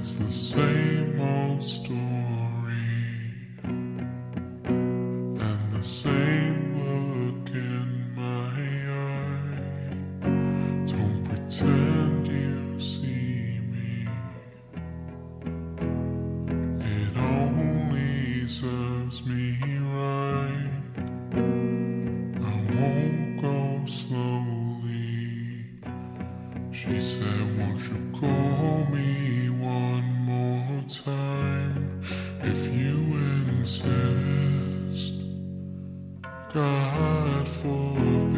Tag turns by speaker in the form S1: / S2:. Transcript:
S1: it's the same old story, and the same look in my eye. Don't pretend you see me, it only serves me right. I won't go slowly. She said, won't you call me one more time if you insist? God forbid.